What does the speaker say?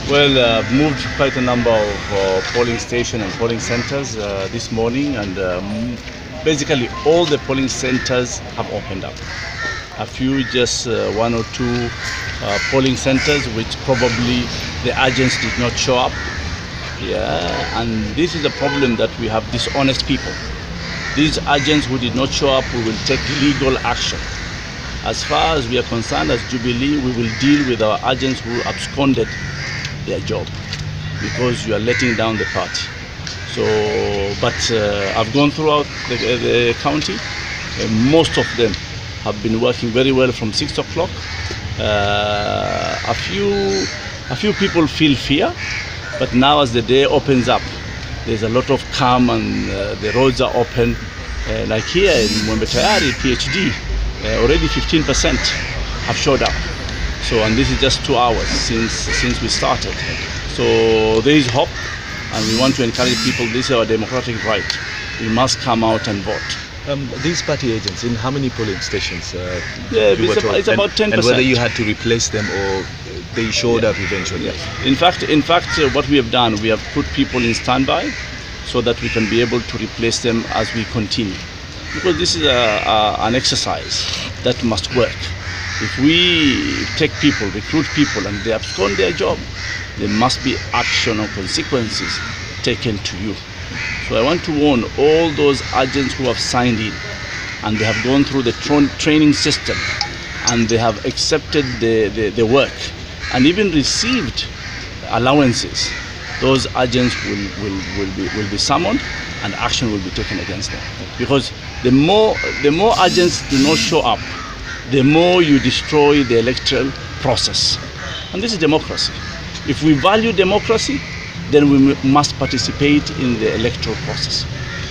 Well, I've moved quite a number of polling stations and polling centers this morning, and basically all the polling centers have opened up. A few, just one or two polling centers which probably the agents did not show up. Yeah, and this is a problem that we have dishonest people. These agents who did not show up, we will take legal action. As far as we are concerned, as Jubilee, we will deal with our agents who absconded their job, because you are letting down the party. So, but I've gone throughout the county, and most of them have been working very well from 6 o'clock. A few people feel fear, but now as the day opens up, there's a lot of calm, and the roads are open. Like here in Mwembe Tayari, PhD, already 15% have showed up. So, and this is just 2 hours since we started. So there is hope, and we want to encourage people. This is our democratic right. We must come out and vote. These party agents, in how many polling stations? It's about 10%. And whether you had to replace them or they showed up eventually? In fact, what we have done, we have put people in standby so that we can be able to replace them as we continue. Because this is an exercise that must work. If we take people, recruit people, and they abscond their job, there must be action or consequences taken to you. So I want to warn all those agents who have signed in, and they have gone through the training system, and they have accepted the work, and even received allowances. Those agents will be summoned, and action will be taken against them. Because the more agents do not show up, the more you destroy the electoral process. And this is democracy. If we value democracy, then we must participate in the electoral process.